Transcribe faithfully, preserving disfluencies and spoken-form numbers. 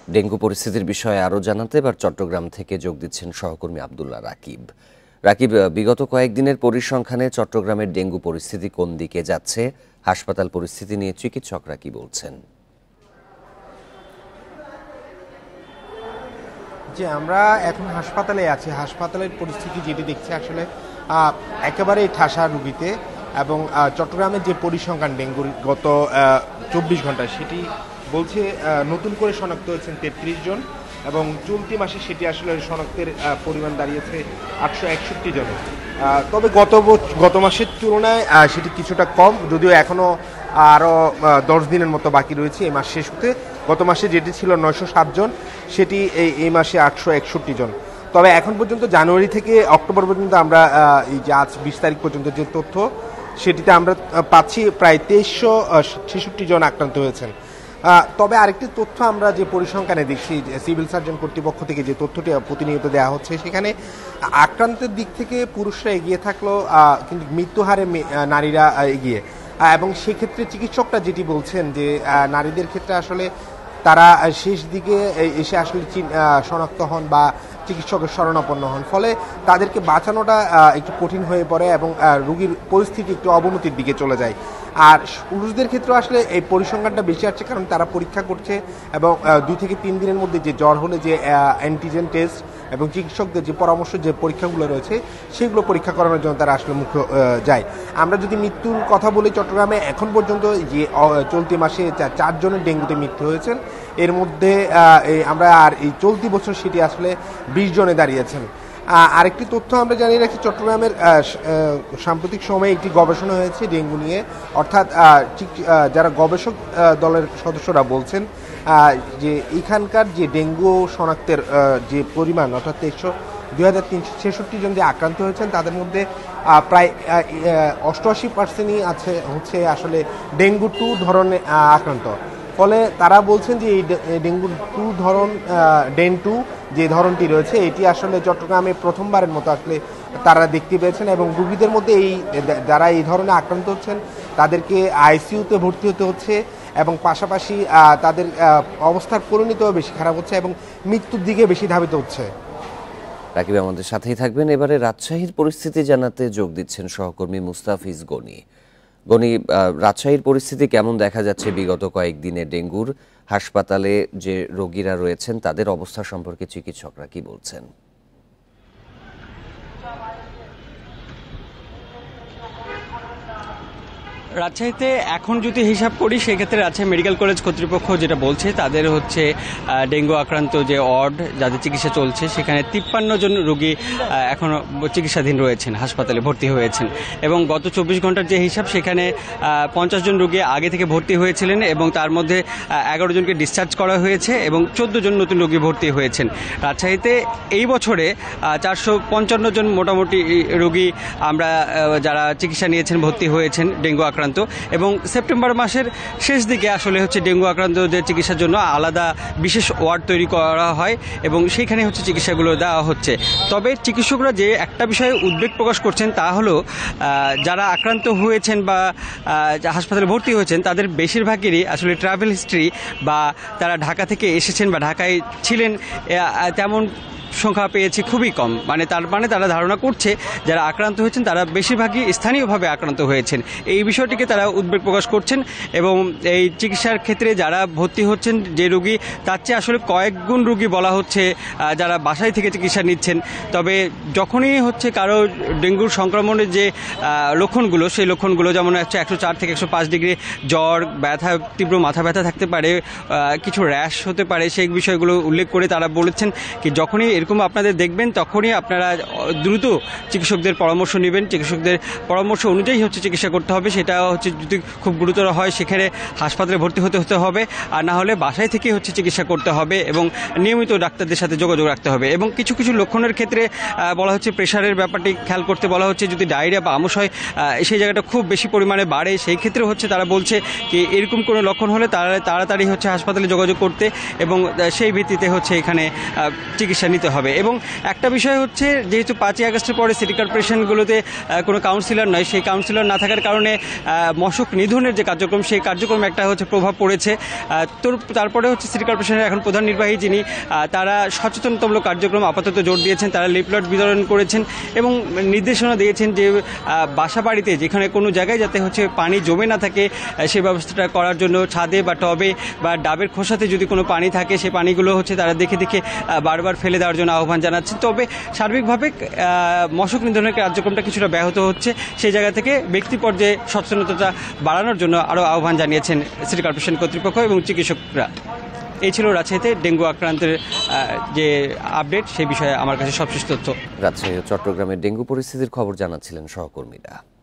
Dengue পরিস্থিতির বিষয়ে আরও জানাতে এবার চট্টগ্রাম থেকে যোগ দিচ্ছেন সহকর্মী আব্দুল্লাহ রাকিব। রাকিব, বিগত কয়েকদিনের পরিসংখ্যানে চট্টগ্রামের ডেঙ্গু পরিস্থিতি কোন দিকে যাচ্ছে, হাসপাতাল পরিস্থিতি নিয়ে চিকিৎসকরা কি বলছেন? যে আমরা এখন হাসপাতালে আছি, হাসপাতালের পরিস্থিতি যেটি দেখছি আসলে একেবারেই ঠাসা রুগীতে, এবং চট্টগ্রামের যে পরিসংখ্যান ডেঙ্গুর গত চব্বিশ ঘন্টায় সেটি বলছে নতুন করে শনাক্ত হয়েছেন তেত্রিশ জন, এবং চলতি মাসে সেটি আসলে শনাক্তের পরিমাণ দাঁড়িয়েছে আটশো একষট্টি জনে। তবে গত গত মাসের তুলনায় সেটি কিছুটা কম, যদিও এখনও আরও দশ দিনের মতো বাকি রয়েছে এই মাস শেষ হতে। গত মাসে যেটি ছিল নয়শো সাত জন, সেটি এই এই মাসে আটশো একষট্টি জন। তবে এখন পর্যন্ত জানুয়ারি থেকে অক্টোবর পর্যন্ত আমরা এই যে আজ বিশ তারিখ পর্যন্ত যে তথ্য, সেটিতে আমরা পাচ্ছি প্রায় তেইশশো ছেষট্টি জন আক্রান্ত হয়েছেন। তবে আরেকটি তথ্য আমরা যে পরিসংখ্যানে দেখছি, সিভিল সার্জন কর্তৃপক্ষ থেকে যে তথ্যটি প্রতিনিয়ত দেওয়া হচ্ছে, সেখানে আক্রান্তের দিক থেকে পুরুষরা এগিয়ে থাকলেও কিন্তু মৃত্যুহারে নারীরা এগিয়ে, এবং সেক্ষেত্রে চিকিৎসকরা যেটি বলছেন যে নারীদের ক্ষেত্রে আসলে তারা শেষ দিকে এসে আসলে শনাক্ত হন বা চিকিৎসকের শরণাপন্ন হন, ফলে তাদেরকে বাঁচানোটা একটু কঠিন হয়ে পড়ে এবং রোগীর পরিস্থিতি একটু অবনতির দিকে চলে যায়। আর পুরুষদের ক্ষেত্রে আসলে এই পরিসংখ্যানটা বেশি আসছে, কারণ তারা পরীক্ষা করছে, এবং দুই থেকে তিন দিনের মধ্যে যে জ্বর হলে যে অ্যান্টিজেন টেস্ট এবং চিকিৎসকদের যে পরামর্শ যে পরীক্ষাগুলো রয়েছে সেগুলো পরীক্ষা করানোর জন্য তারা আসলে মুখ্য যায়। আমরা যদি মৃত্যুর কথা বলি, চট্টগ্রামে এখন পর্যন্ত যে চলতি মাসে চারজনের ডেঙ্গুতে মৃত্যু হয়েছেন, এর মধ্যে আমরা আর এই চলতি বছর সেটি আসলে বিশ জনে দাঁড়িয়েছেন। আরেকটি তথ্য আমরা জানিয়ে রাখি, চট্টগ্রামের সাম্প্রতিক সময়ে একটি গবেষণা হয়েছে ডেঙ্গু নিয়ে, অর্থাৎ যারা গবেষক দলের সদস্যরা বলছেন যে এখানকার যে ডেঙ্গু শনাক্তের যে পরিমাণ, অর্থাৎ তেইশশো দুই হাজার তিনশো ছেষট্টি জন যে আক্রান্ত হয়েছেন, তাদের মধ্যে প্রায় অষ্টআশি পার্সেন্টই আছে হচ্ছে আসলে ডেঙ্গু টু ধরনের আক্রান্ত। ফলে তারা বলছেন যে এই ডেঙ্গু টু ধরন ডেন টু যে ধরনটি রয়েছে, এটি আসলে চট্টগ্রামে প্রথমবারের মতো আসলে তারা দেখতে পেয়েছেন, এবং রোগীদের মধ্যে এই যারা এই ধরনের আক্রান্ত হচ্ছেন তাদেরকে আইসিইউতে ভর্তি হতে হচ্ছে, এবং পাশাপাশি তাদের অবস্থার পরিণতিও বেশি খারাপ হচ্ছে এবং মৃত্যুর দিকে বেশি ধাবিত হচ্ছে। রাকিব আমাদের সাথেই থাকবেন। এবারে রাজশাহীর পরিস্থিতি জানাতে যোগ দিচ্ছেন সহকর্মী মুস্তাফিজ গনি। গনি, রাজশাহীর পরিস্থিতি কেমন দেখা যাচ্ছে বিগত কয়েকদিনে ডেঙ্গুর? হাসপাতালে যে রোগীরা রয়েছেন তাদের অবস্থা সম্পর্কে চিকিৎসকরা কি বলছেন? রাজশাহীতে এখন যদি হিসাব করি, সেক্ষেত্রে রাজশাহী মেডিকেল কলেজ কর্তৃপক্ষ যেটা বলছে, তাদের হচ্ছে ডেঙ্গু আক্রান্ত যে ওয়ার্ড যাদের চিকিৎসা চলছে, সেখানে তিপ্পান্ন জন রোগী এখনও চিকিৎসাধীন রয়েছেন, হাসপাতালে ভর্তি হয়েছেন। এবং গত চব্বিশ ঘন্টার যে হিসাব, সেখানে পঞ্চাশ জন রোগী আগে থেকে ভর্তি হয়েছিলেন, এবং তার মধ্যে এগারো জনকে ডিসচার্জ করা হয়েছে এবং চোদ্দ জন নতুন রোগী ভর্তি হয়েছেন। রাজশাহীতে এই বছরে চারশো পঞ্চান্ন জন মোটামুটি রোগী আমরা যারা চিকিৎসা নিয়েছেন ভর্তি হয়েছেন ডেঙ্গু আক্রান্ত, এবং সেপ্টেম্বর মাসের শেষ দিকে আসলে হচ্ছে ডেঙ্গু আক্রান্তদের চিকিৎসার জন্য আলাদা বিশেষ ওয়ার্ড তৈরি করা হয় এবং সেইখানে হচ্ছে চিকিৎসাগুলো দেওয়া হচ্ছে। তবে চিকিৎসকরা যে একটা বিষয়ে উদ্বেগ প্রকাশ করছেন, তা হলো যারা আক্রান্ত হয়েছেন বা হাসপাতালে ভর্তি হয়েছেন, তাদের বেশিরভাগেরই আসলে ট্রাভেল হিস্ট্রি বা তারা ঢাকা থেকে এসেছেন বা ঢাকায় ছিলেন তেমন সংখ্যা পেয়েছি খুবই কম। মানে তার মানে তারা ধারণা করছে যারা আক্রান্ত হয়েছেন তারা বেশিরভাগই স্থানীয়ভাবে আক্রান্ত হয়েছেন। এই বিষয়টিকে তারা উদ্বেগ প্রকাশ করছেন, এবং এই চিকিৎসার ক্ষেত্রে যারা ভর্তি হচ্ছেন যে রোগী, তার চেয়ে আসলে কয়েক গুণ রোগী বলা হচ্ছে যারা বাসায় থেকে চিকিৎসা নিচ্ছেন। তবে যখনই হচ্ছে কারো ডেঙ্গুর সংক্রমণের যে লক্ষণগুলো, সেই লক্ষণগুলো যেমন হচ্ছে একশো চার থেকে একশো পাঁচ ডিগ্রি জ্বর, ব্যথা, তীব্র মাথা ব্যথা থাকতে পারে, কিছু র্যাশ হতে পারে, সেই বিষয়গুলো উল্লেখ করে তারা বলেছেন কি যখনই এরকম আপনাদের দেখবেন তখনই আপনারা দ্রুত চিকিৎসকদের পরামর্শ নেবেন। চিকিৎসকদের পরামর্শ অনুযায়ী হচ্ছে চিকিৎসা করতে হবে। সেটা হচ্ছে যদি খুব গুরুতর হয় সেখানে হাসপাতালে ভর্তি হতে হতে হবে, আর না হলে বাসায় থেকে হচ্ছে চিকিৎসা করতে হবে এবং নিয়মিত ডাক্তারদের সাথে যোগাযোগ রাখতে হবে। এবং কিছু কিছু লক্ষণের ক্ষেত্রে বলা হচ্ছে প্রেশারের ব্যাপারটি খেয়াল করতে বলা হচ্ছে। যদি ডায়রিয়া বা আমশয় সেই জায়গাটা খুব বেশি পরিমাণে বাড়ে, সেই ক্ষেত্রে হচ্ছে তারা বলছে কি এরকম কোনো লক্ষণ হলে তারা তাড়াতাড়ি হচ্ছে হাসপাতালে যোগাযোগ করতে এবং সেই ভিত্তিতে হচ্ছে এখানে চিকিৎসা নিতে হবে। হবে। এবং একটা বিষয় হচ্ছে, যেহেতু পাঁচই আগস্টের পরে সিটি কর্পোরেশনগুলোতে কোনো কাউন্সিলর নয়, সেই কাউন্সিলর না থাকার কারণে মশক নিধনের যে কার্যক্রম, সেই কার্যক্রমে একটা হচ্ছে প্রভাব পড়েছে। তো তারপরে হচ্ছে সিটি কর্পোরেশনের এখন প্রধান নির্বাহী যিনি, তারা সচেতনতামূলক কার্যক্রম আপাতত জোর দিয়েছেন। তারা লিফলেট বিতরণ করেছেন এবং নির্দেশনা দিয়েছেন যে বাসা বাড়িতে যেখানে কোনো জায়গায় যাতে হচ্ছে পানি জমে না থাকে সেই ব্যবস্থাটা করার জন্য ছাদে বা টবে বা ডাবের খোসাতে যদি কোনো পানি থাকে সেই পানিগুলো হচ্ছে তারা দেখে দেখে বারবার ফেলে দেওয়ার জন্য আহ্বান জানাচ্ছেন। তবে সার্বিকভাবে মশক নিধনের কার্যক্রমটা কিছুটা ব্যাহত হচ্ছে, সেই জায়গা থেকে ব্যক্তি পর্যায়ে সচেতনতা বাড়ানোর জন্য আরও আহ্বান জানিয়েছেন সিটি কর্পোরেশন কর্তৃপক্ষ এবং চিকিৎসকরা। এই ছিল রাজশাহীতে ডেঙ্গু আক্রান্তের যে আপডেট, সেই বিষয়ে আমার কাছে সবশেষ তথ্য। রাজশাহী ও চট্টগ্রামের ডেঙ্গু পরিস্থিতির খবর জানাচ্ছিলেন সহকর্মীরা।